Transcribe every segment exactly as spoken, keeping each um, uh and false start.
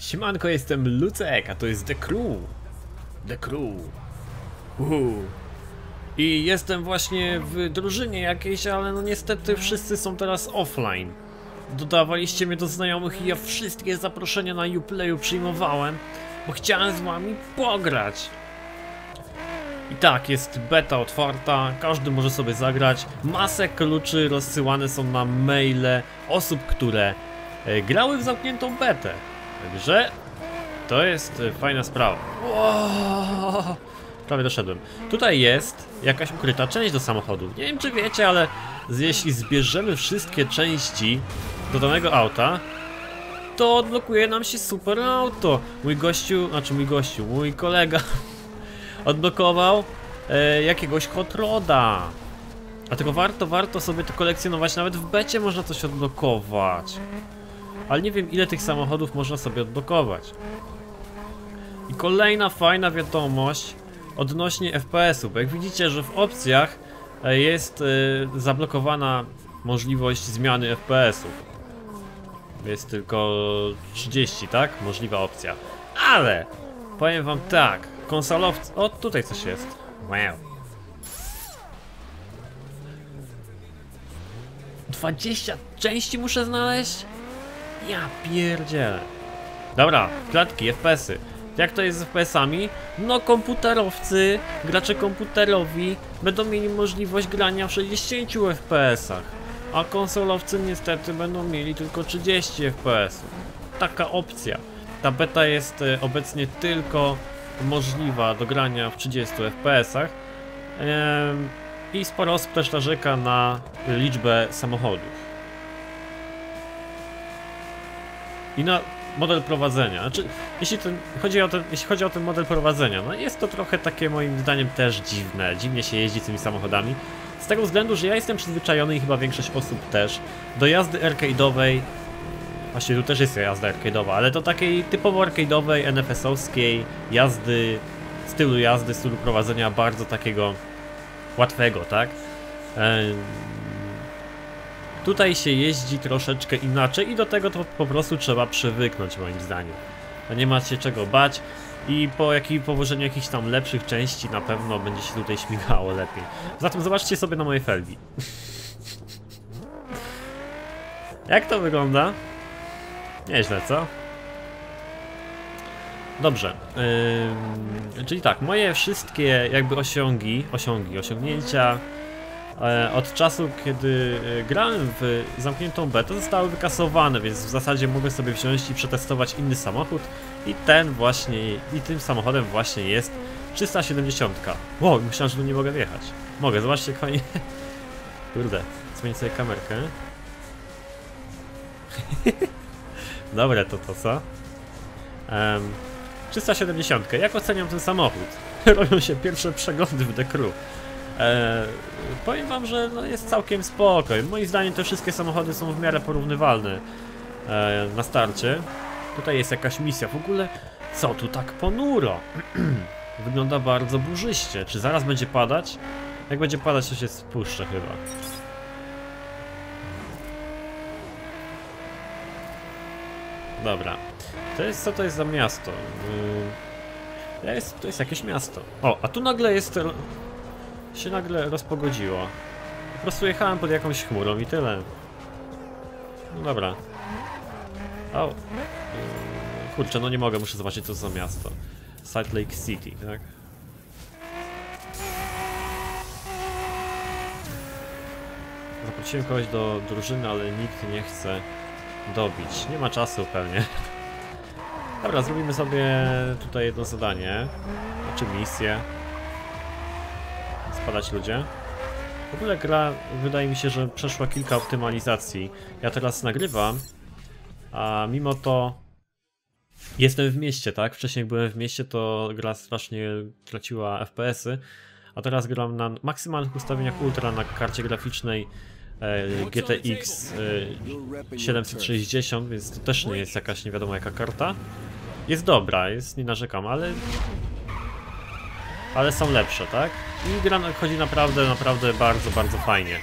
Siemanko, jestem Lucek, a to jest The Crew. The Crew. Uhu. I jestem właśnie w drużynie jakiejś, ale no niestety wszyscy są teraz offline. Dodawaliście mnie do znajomych i ja wszystkie zaproszenia na Uplayu przyjmowałem, bo chciałem z wami pograć. I tak, jest beta otwarta, każdy może sobie zagrać. Masę kluczy rozsyłane są na maile osób, które e, grały w zamkniętą betę. Także to jest e, fajna sprawa. Wow, prawie doszedłem. Tutaj jest jakaś ukryta część do samochodu. Nie wiem, czy wiecie, ale jeśli zbierzemy wszystkie części do danego auta, to odblokuje nam się super auto. Mój gościu, znaczy mój gościu, mój kolega odblokował e, jakiegoś hot roda. Dlatego warto, warto sobie to kolekcjonować. Nawet w becie można coś odblokować. Ale nie wiem, ile tych samochodów można sobie odblokować. I kolejna fajna wiadomość odnośnie F P S-u. Bo jak widzicie, że w opcjach jest e, zablokowana możliwość zmiany F P S-ów. Jest tylko trzydzieści, tak? Możliwa opcja. Ale powiem wam tak. Konsolowcy... O, tutaj coś jest. Wow. dwadzieścia części muszę znaleźć? Ja pierdzielę. Dobra, klatki, F P S-y. Jak to jest z F P S-ami? No komputerowcy, gracze komputerowi będą mieli możliwość grania w sześćdziesięciu F P S-ach. A konsolowcy niestety będą mieli tylko trzydzieści F P S-ów. Taka opcja. Ta beta jest e, obecnie tylko możliwa do grania w trzydziestu F P S-ach. Ehm, I sporo osób też narzeka na liczbę samochodów. I na model prowadzenia. Znaczy, jeśli, ten, chodzi o ten, jeśli chodzi o ten model prowadzenia, no jest to trochę takie moim zdaniem też dziwne. Dziwnie się jeździ tymi samochodami. Z tego względu, że ja jestem przyzwyczajony i chyba większość osób też do jazdy arcade'owej. Właśnie tu też jest jazda arcade'owa, ale to takiej typowo arcade'owej, N F S-owskiej jazdy, stylu jazdy, stylu prowadzenia bardzo takiego łatwego, tak? Ehm, tutaj się jeździ troszeczkę inaczej i do tego to po prostu trzeba przywyknąć, moim zdaniem. Nie ma się czego bać i po jakim położeniu jakichś tam lepszych części na pewno będzie się tutaj śmigało lepiej. Zatem zobaczcie sobie na moje felgi. Jak to wygląda? Nieźle, co? Dobrze, yy, czyli tak, moje wszystkie jakby osiągi, osiągi, osiągnięcia e, od czasu, kiedy grałem w zamkniętą betę, zostały wykasowane, więc w zasadzie mogę sobie wziąć i przetestować inny samochód i ten właśnie, i tym samochodem właśnie jest trzysta siedemdziesiąt. Wow, myślałem, że tu nie mogę wjechać. Mogę, zobaczcie jak fajnie. Kurde, zmienię sobie kamerkę. Dobre to to, co? Um, trzysta siedemdziesiąt. Jak oceniam ten samochód? Robią się pierwsze przeglądy w The Crew. Eee, powiem wam, że no jest całkiem spoko. Moim zdaniem te wszystkie samochody są w miarę porównywalne eee, na starcie. Tutaj jest jakaś misja. W ogóle, co tu tak ponuro? Wygląda bardzo burzyście. Czy zaraz będzie padać? Jak będzie padać, to się spuszczę chyba. Dobra, to jest, co to jest za miasto? Yy, jest, to jest jakieś miasto. O, a tu nagle jest, się nagle rozpogodziło. Po prostu jechałem pod jakąś chmurą i tyle. No dobra. O, yy, kurczę, no nie mogę, muszę zobaczyć co to za miasto. Salt Lake City, tak? Zaprosiłem kogoś do drużyny, ale nikt nie chce dobić. Nie ma czasu pewnie. Dobra, zrobimy sobie tutaj jedno zadanie. Znaczy misję. Spadać ludzie. W ogóle gra, wydaje mi się, że przeszła kilka optymalizacji. Ja teraz nagrywam, a mimo to jestem w mieście, tak? Wcześniej jak byłem w mieście, to gra strasznie traciła F P S-y. A teraz gram na maksymalnych ustawieniach ultra na karcie graficznej G T X siedemset sześćdziesiąt, więc to też nie jest jakaś nie wiadomo jaka karta. Jest dobra, jest, nie narzekam, ale ale są lepsze, tak? I gra chodzi naprawdę, naprawdę bardzo, bardzo fajnie.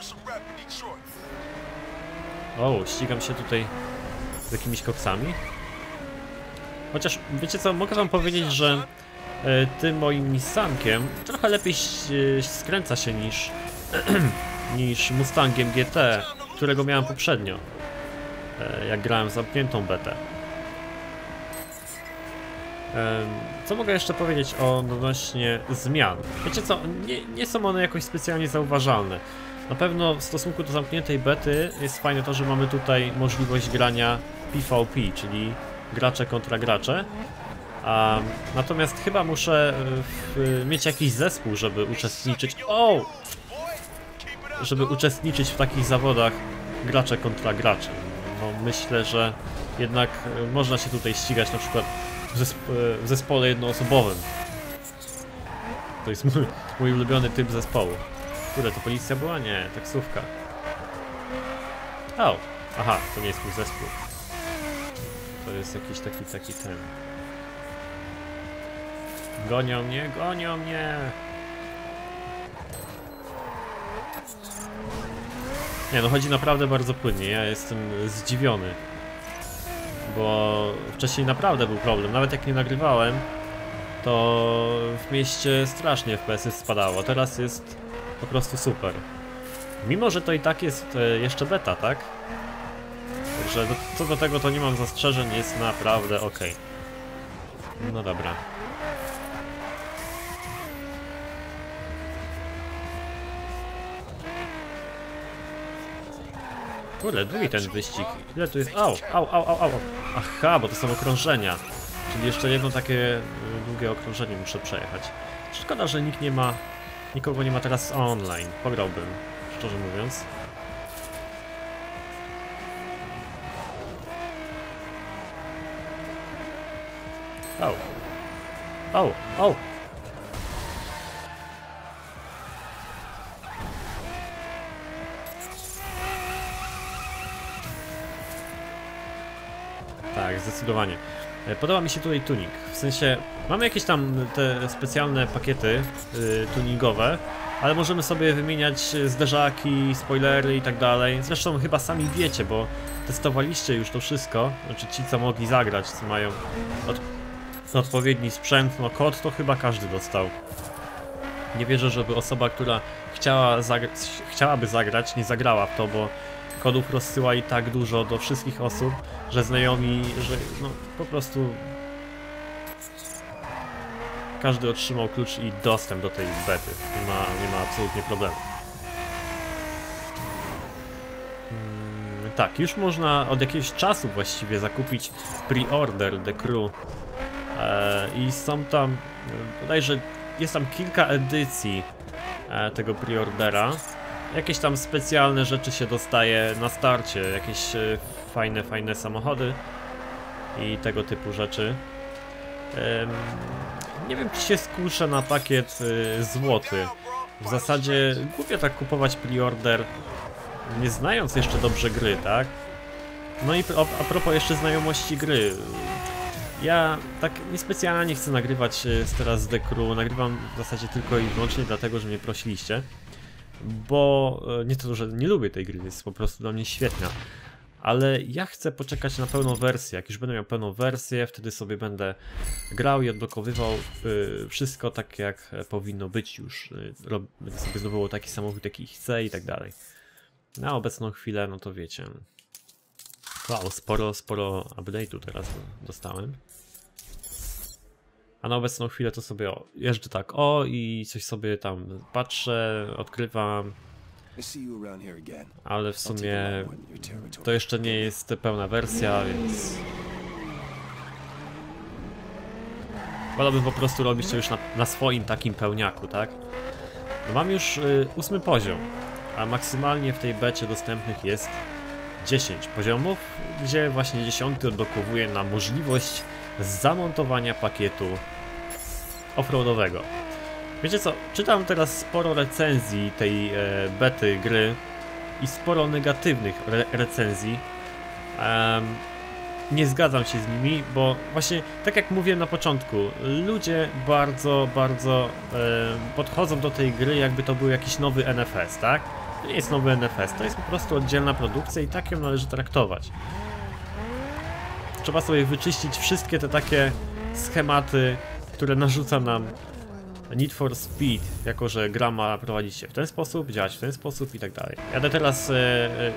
O, ścigam się tutaj z jakimiś koksami. Chociaż, wiecie co, mogę wam powiedzieć, że e, tym moim Nissankiem trochę lepiej e, skręca się niż, niż Mustangiem G T, którego miałem poprzednio, e, jak grałem w zamkniętą betę. E, co mogę jeszcze powiedzieć o odnośnie zmian? Wiecie co, nie, nie są one jakoś specjalnie zauważalne. Na pewno w stosunku do zamkniętej bety jest fajne to, że mamy tutaj możliwość grania P V P, czyli gracze kontra gracze. Um, natomiast chyba muszę w, mieć jakiś zespół, żeby uczestniczyć. O! Żeby uczestniczyć w takich zawodach gracze kontra gracze. No, myślę, że jednak można się tutaj ścigać na przykład w, zesp w zespole jednoosobowym. To jest mój, mój ulubiony typ zespołu. Kurde, to policja była? Nie, taksówka. O! Aha, to nie jest mój zespół. To jest jakiś taki, taki ten. Gonią mnie, gonią mnie! Nie no, chodzi naprawdę bardzo płynnie, ja jestem zdziwiony. Bo wcześniej naprawdę był problem, nawet jak nie nagrywałem, to w mieście strasznie F P S-y spadało, teraz jest po prostu super. Mimo, że to i tak jest jeszcze beta, tak? Także do, co do tego to nie mam zastrzeżeń, jest naprawdę ok. No dobra. Kurde, długi ten wyścig. Ile tu jest? Au, au, au, au, au. Aha, bo to są okrążenia. Czyli jeszcze jedno takie długie okrążenie muszę przejechać. Szkoda, że nikt nie ma, nikogo nie ma teraz online. Pograłbym, szczerze mówiąc. Au. Au, au. Tak, zdecydowanie. Podoba mi się tutaj tuning. W sensie, mamy jakieś tam te specjalne pakiety y, tuningowe, ale możemy sobie wymieniać zderzaki, spoilery i tak dalej. Zresztą chyba sami wiecie, bo testowaliście już to wszystko. Znaczy ci, co mogli zagrać, co mają od, odpowiedni sprzęt. No kod to chyba każdy dostał. Nie wierzę, żeby osoba, która chciała zagra chciałaby zagrać, nie zagrała w to, bo kodów rozsyłali tak dużo do wszystkich osób, że znajomi, że no po prostu każdy otrzymał klucz i dostęp do tej bety. Nie ma, nie ma absolutnie problemu. Hmm, tak, już można od jakiegoś czasu właściwie zakupić pre-order The Crew e, i są tam, bodajże jest tam kilka edycji e, tego pre-ordera. Jakieś tam specjalne rzeczy się dostaje na starcie, jakieś e, fajne, fajne samochody i tego typu rzeczy. Ehm, nie wiem, czy się skuszę na pakiet e, złoty. W zasadzie głupio tak kupować preorder, nie znając jeszcze dobrze gry, tak? No i a propos jeszcze znajomości gry. Ja tak niespecjalnie chcę nagrywać teraz The Crew, nagrywam w zasadzie tylko i wyłącznie dlatego, że mnie prosiliście. Bo nie to, że nie lubię tej gry, jest po prostu dla mnie świetna. Ale ja chcę poczekać na pełną wersję. Jak już będę miał pełną wersję, wtedy sobie będę grał i odblokowywał y, wszystko tak, jak powinno być już. Y, będę sobie zdobywał taki samochód, jaki chcę i tak dalej. Na obecną chwilę, no to wiecie. Wow, sporo, sporo update'u teraz dostałem. A na obecną chwilę to sobie o, jeżdżę tak o i coś sobie tam patrzę, odkrywam. Ale w sumie to jeszcze nie jest pełna wersja, więc wolałbym po prostu robić to już na, na swoim takim pełniaku, tak? No mam już y, ósmy poziom, a maksymalnie w tej becie dostępnych jest dziesięć poziomów, gdzie właśnie dziesiąty odblokowuje nam możliwość zamontowania pakietu offroadowego. Wiecie co, czytam teraz sporo recenzji tej e, bety gry i sporo negatywnych re recenzji. Um, nie zgadzam się z nimi, bo właśnie tak jak mówiłem na początku, ludzie bardzo, bardzo e, podchodzą do tej gry, jakby to był jakiś nowy N F S, tak? To nie jest nowy N F S, to jest po prostu oddzielna produkcja i tak ją należy traktować. trzeba sobie wyczyścić wszystkie te takie schematy, które narzuca nam Need for Speed, jako że gra ma prowadzić się w ten sposób, działać w ten sposób i tak dalej. Jadę teraz e, e,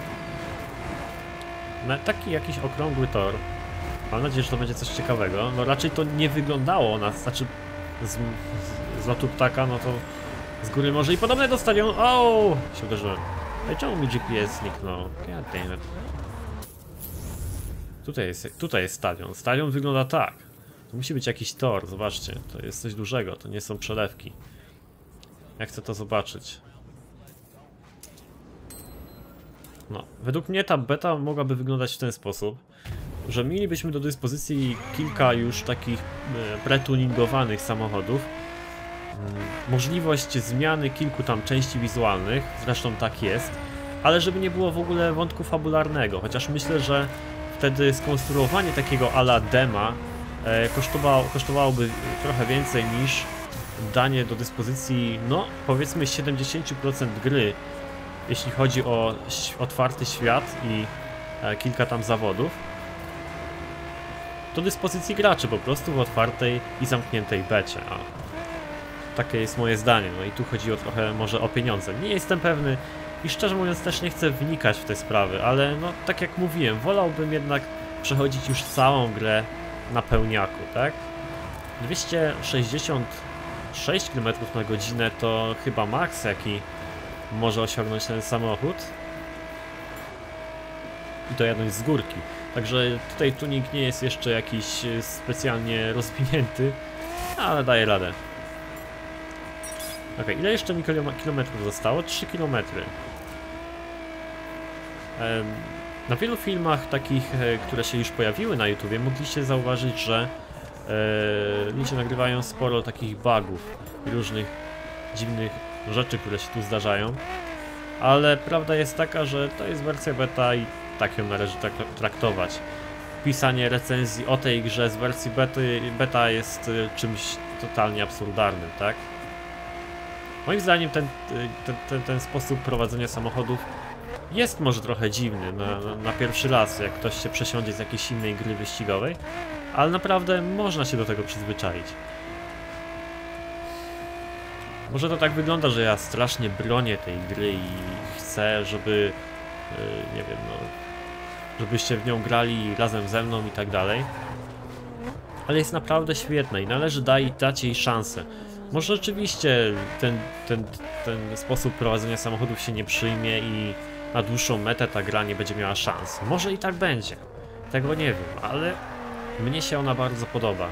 na taki jakiś okrągły tor. Mam nadzieję, że to będzie coś ciekawego. No raczej to nie wyglądało na, znaczy z, z, z lotu ptaka, no to z góry może i podobne do stadionu. O, się uderzyłem. Ej, czemu mi G P S zniknął? God damn it. Tutaj jest, tutaj jest stadion. Stadion wygląda tak. To musi być jakiś tor, zobaczcie. To jest coś dużego, to nie są przelewki. Ja chcę to zobaczyć. No, według mnie ta beta mogłaby wyglądać w ten sposób, że mielibyśmy do dyspozycji kilka już takich e, pretuningowanych samochodów. Możliwość zmiany kilku tam części wizualnych, zresztą tak jest, ale żeby nie było w ogóle wątku fabularnego, chociaż myślę, że wtedy skonstruowanie takiego a la dema e, kosztowało, kosztowałoby trochę więcej niż danie do dyspozycji, no powiedzmy siedemdziesiąt procent gry, jeśli chodzi o otwarty świat i e, kilka tam zawodów, do dyspozycji graczy po prostu w otwartej i zamkniętej becie. A takie jest moje zdanie, no i tu chodzi o trochę może o pieniądze. Nie jestem pewny i szczerze mówiąc też nie chcę wnikać w te sprawy, ale no tak jak mówiłem, wolałbym jednak przechodzić już całą grę na pełniaku, tak? dwieście sześćdziesiąt sześć kilometrów na godzinę to chyba maks, jaki może osiągnąć ten samochód. I to jadąc z górki. Także tutaj tuning nie jest jeszcze jakiś specjalnie rozwinięty, ale daje radę. Ok, ile jeszcze mi kilometrów zostało? trzy kilometry. Na wielu filmach takich, które się już pojawiły na YouTubie, mogliście zauważyć, że e, ludzie nagrywają sporo takich bugów i różnych dziwnych rzeczy, które się tu zdarzają. Ale prawda jest taka, że to jest wersja beta i tak ją należy traktować. Pisanie recenzji o tej grze z wersji bety, beta jest czymś totalnie absurdalnym, tak? Moim zdaniem ten, ten, ten, ten sposób prowadzenia samochodów jest może trochę dziwny na, na pierwszy raz, jak ktoś się przesiądzie z jakiejś innej gry wyścigowej, ale naprawdę można się do tego przyzwyczaić. Może to tak wygląda, że ja strasznie bronię tej gry i chcę, żeby, yy, nie wiem, no, żebyście w nią grali razem ze mną i tak dalej. Ale jest naprawdę świetna i należy dać, dać jej szansę. Może rzeczywiście ten, ten, ten sposób prowadzenia samochodów się nie przyjmie i na dłuższą metę ta gra nie będzie miała szans. Może i tak będzie. Tego nie wiem, ale mnie się ona bardzo podoba.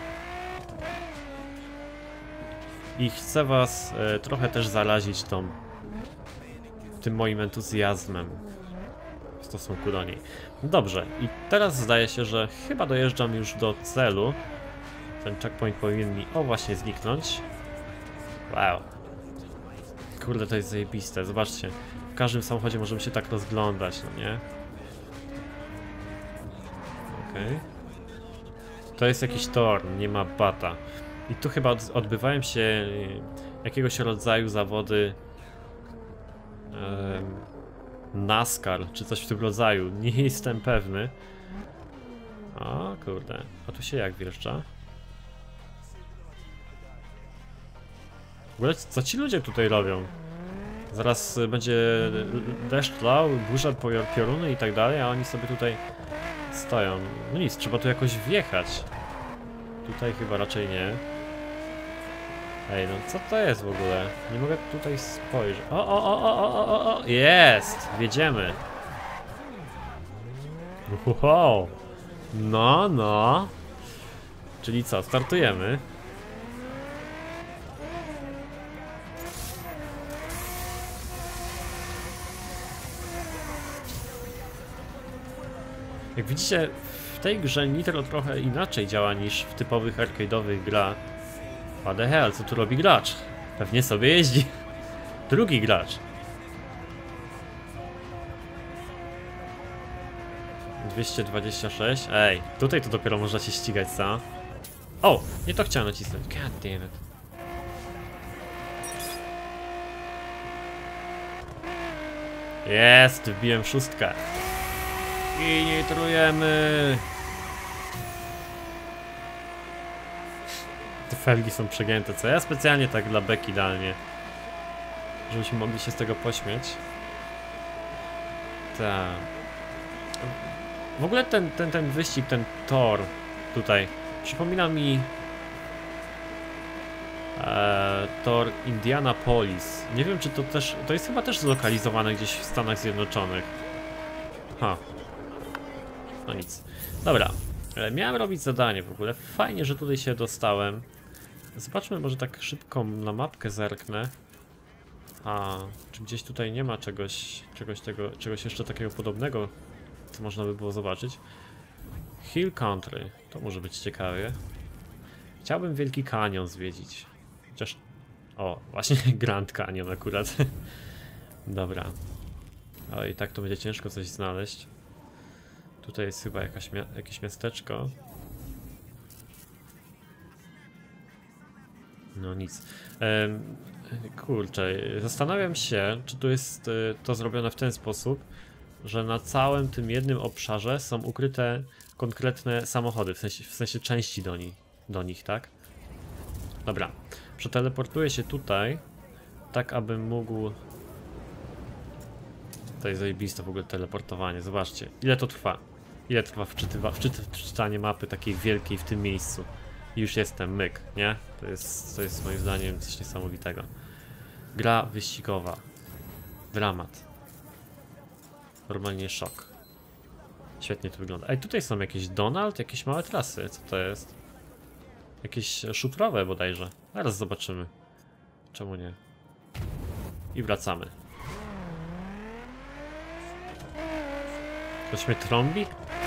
I chcę was e, trochę też zarazić tą, tym moim entuzjazmem w stosunku do niej. Dobrze, i teraz zdaje się, że chyba dojeżdżam już do celu. Ten checkpoint powinien mi, o właśnie, zniknąć. Wow. Kurde, to jest zajebiste, zobaczcie. W każdym samochodzie możemy się tak rozglądać, no nie? Okej. Okay. To jest jakiś tor, nie ma bata. I tu chyba odbywają się jakiegoś rodzaju zawody um, NASCAR, czy coś w tym rodzaju. Nie jestem pewny. O kurde, a tu się jak wjeżdża? W ogóle co ci ludzie tutaj robią? Zaraz będzie deszcz lał, burza, pioruny i tak dalej, a oni sobie tutaj stoją. No nic, trzeba tu jakoś wjechać. Tutaj chyba raczej nie. Ej, no co to jest w ogóle? Nie mogę tutaj spojrzeć. O, o, o, o, o, o, o, jest! Wjedziemy. Wow. No, no. Czyli co, startujemy. Jak widzicie, w tej grze Nitro trochę inaczej działa niż w typowych arcade'owych grach. What the hell, co tu robi gracz? Pewnie sobie jeździ. Drugi gracz. dwieście dwadzieścia sześć. Ej, tutaj to dopiero można się ścigać, co? O, nie to chciałem nacisnąć. God damn it. Jest, wbiłem szóstkę. I nitrujemy. Te felgi są przegięte, co ja specjalnie tak dla beki idealnie, żebyśmy mogli się z tego pośmiać. Tak. W ogóle ten, ten, ten wyścig, ten tor tutaj przypomina mi e, tor Indianapolis. Nie wiem, czy to też, to jest chyba też zlokalizowane gdzieś w Stanach Zjednoczonych. Ha. No nic. Dobra. E, miałem robić zadanie w ogóle. Fajnie, że tutaj się dostałem. Zobaczmy, może tak szybko na mapkę zerknę. A, czy gdzieś tutaj nie ma czegoś, czegoś tego, czegoś jeszcze takiego podobnego, co można by było zobaczyć. Hill Country, to może być ciekawie. Chciałbym Wielki Kanion zwiedzić. Chociaż... O, właśnie Grand Canyon akurat. Dobra. O, i tak to będzie ciężko coś znaleźć. Tutaj jest chyba jakaś mia jakieś miasteczko. No nic. Ehm, kurczę, zastanawiam się, czy tu jest y, to zrobione w ten sposób, że na całym tym jednym obszarze są ukryte konkretne samochody, w sensie, w sensie części do nich, do nich, tak? Dobra, przeteleportuję się tutaj, tak abym mógł... To jest zajebiste w ogóle teleportowanie, zobaczcie, ile to trwa. Ile trwa wczytywa, wczyt, wczytanie mapy takiej wielkiej w tym miejscu. I już jestem, myk, nie? To jest, to jest moim zdaniem coś niesamowitego. Gra wyścigowa. Dramat. Normalnie szok. Świetnie to wygląda. Ej, tutaj są jakieś Donald, jakieś małe trasy. Co to jest? Jakieś szutrowe bodajże. Zaraz zobaczymy. Czemu nie? I wracamy. Ktoś mnie trąbi?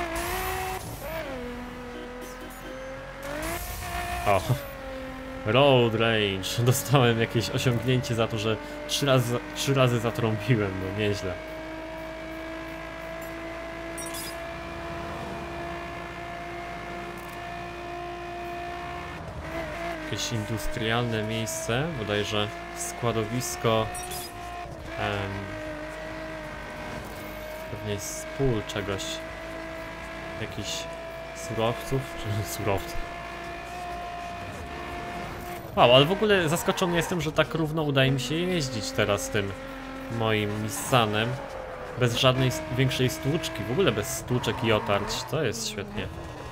O, Road Range. Dostałem jakieś osiągnięcie za to, że trzy razy, trzy razy zatrąbiłem, no nieźle. Jakieś industrialne miejsce, bodajże składowisko em, pewnie z pól czegoś, jakichś surowców, czy surowców. Wow, ale w ogóle zaskoczony jestem, że tak równo udaje mi się jeździć teraz tym moim Nissanem. Bez żadnej większej stłuczki, w ogóle bez stłuczek i otarć, to jest świetnie.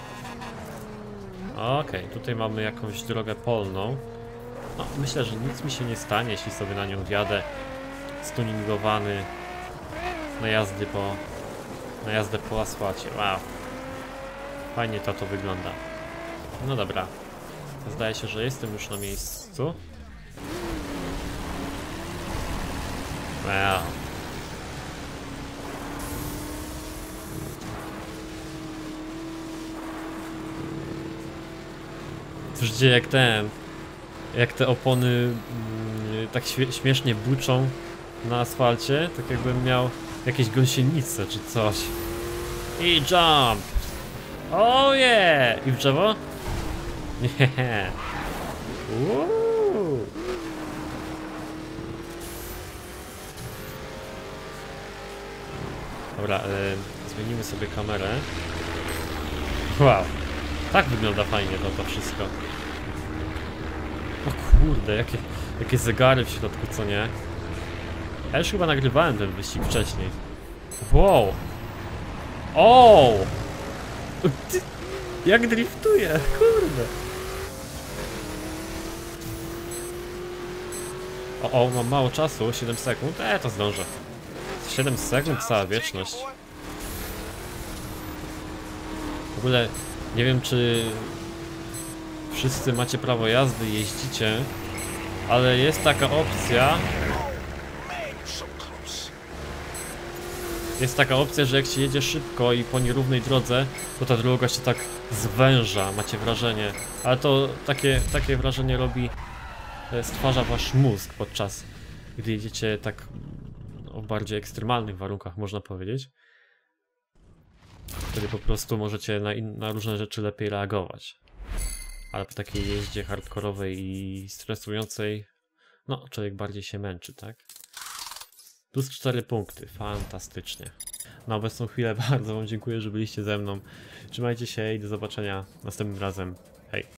Okej, okay, tutaj mamy jakąś drogę polną. No, myślę, że nic mi się nie stanie, jeśli sobie na nią wjadę. Stuningowany na jazdy po... na jazdę po asfalcie, wow. Fajnie to to wygląda. No dobra. Zdaje się, że jestem już na miejscu. Wow. Słyszycie jak ten, jak te opony mm, tak śmiesznie buczą na asfalcie, tak jakbym miał jakieś gąsienice czy coś. I jump! Oh yeah! I w drzewo? Nie. Uuu. Dobra, y, zmienimy sobie kamerę. Wow. Tak wygląda fajnie to, to wszystko. O kurde, jakie, jakie zegary w środku, co nie? Ja już chyba nagrywałem ten wyścig wcześniej. Wow. O! Ty, jak driftuje, kurde. O, o, mam mało czasu, siedem sekund. E, to zdążę. siedem sekund, cała wieczność. W ogóle nie wiem, czy wszyscy macie prawo jazdy i jeździcie, ale jest taka opcja. Jest taka opcja, że jak się jedzie szybko i po nierównej drodze, to ta droga się tak zwęża, macie wrażenie. Ale to takie, takie wrażenie robi, stwarza wasz mózg podczas gdy jedziecie tak o bardziej ekstremalnych warunkach, można powiedzieć. Wtedy po prostu możecie na, in, na różne rzeczy lepiej reagować. Ale po takiej jeździe hardkorowej i stresującej, no człowiek bardziej się męczy, tak? Plus cztery punkty, fantastycznie. Na obecną chwilę bardzo wam dziękuję, że byliście ze mną. Trzymajcie się i do zobaczenia następnym razem. Hej!